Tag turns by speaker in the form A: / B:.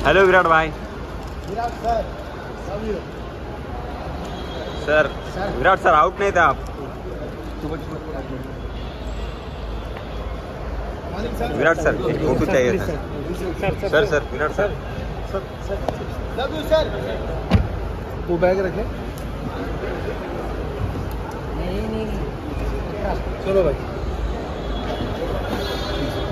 A: Hello Virat भाई।
B: Virat sir,
A: sir Virat sir out नहीं थे आप। विराट सर फोटो चाहिए था। Sir sir Virat sir
B: love you sir. वो बैग रखे। नहीं चलो भाई।